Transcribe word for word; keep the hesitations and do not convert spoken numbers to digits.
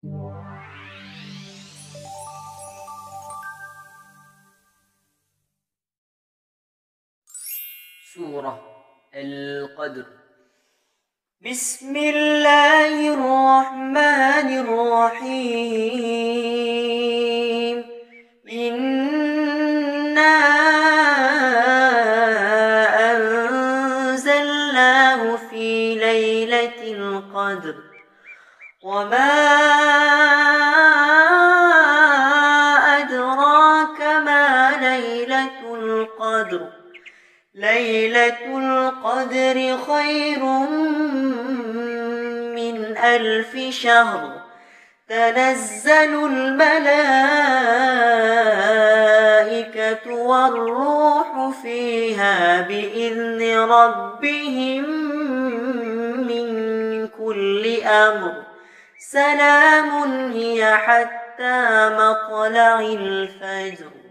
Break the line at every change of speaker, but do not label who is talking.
سورة القدر. بسم الله الرحمن الرحيم. إنا أنزلناه في ليلة القدر وما أدراك ما ليلة القدر. ليلة القدر خير من ألف شهر. تنزل الملائكة والروح فيها بإذن ربهم من كل أمر. سلام هي حتى مطلع الفجر.